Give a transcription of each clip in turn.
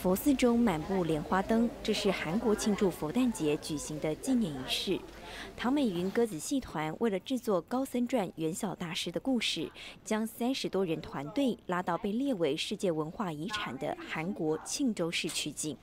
佛寺中满布莲花灯，这是韩国庆祝佛诞节举行的纪念仪式。唐美云歌子戏团为了制作高僧传元晓大师的故事，将30多人团队拉到被列为世界文化遗产的韩国庆州市取景。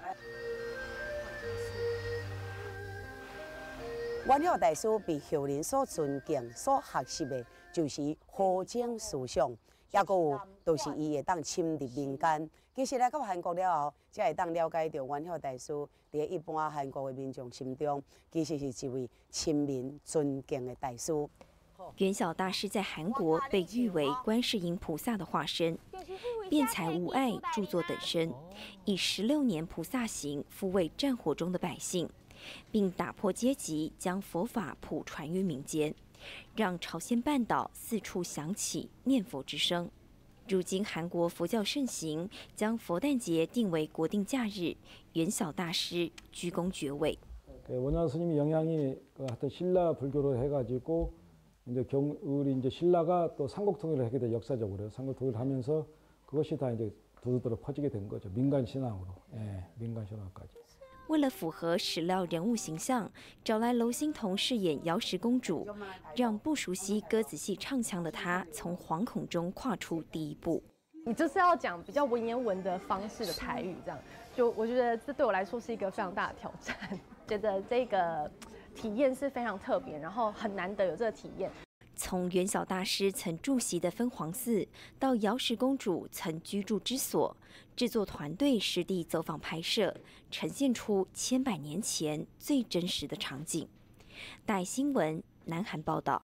元晓大师被后人所尊敬、所学习的，就是和正思想。也个有，就是伊会当深入民间。其实来到韩国了后，才会当了解到元晓大师在一般韩国的民众心中，其实是一位亲民尊敬的大师。 元晓大师在韩国被誉为观世音菩萨的化身，辩才无碍，著作等身，以16年菩萨行抚慰战火中的百姓，并打破阶级，将佛法普传于民间。让朝鲜半岛四处响起念佛之声。如今韩国佛教盛行，将佛诞节定为国定假日，元晓大师居功厥伟。 원효 스님의 영향이 하여튼 신라 불교로 해가지고 이제 우리 이제 신라가 또 삼국통일을 하게 돼 역사적으로 삼국통일을 하면서 그것이 다 이제 두루두루 퍼지게 된 거죠. 민간 신앙으로, 민간 신앙까지. 为了符合史料人物形象，找来娄欣彤饰演瑶石公主，让不熟悉歌子戏唱腔的她从惶恐中跨出第一步。 你就是要讲比较文言文的方式的台语，这样就我觉得这对我来说是一个非常大的挑战。觉得这个体验是非常特别，然后很难得有这个体验。 从元晓大师曾住席的分皇寺，到瑶石公主曾居住之所，制作团队实地走访拍摄，呈现出千百年前最真实的场景。大新闻南韩报道。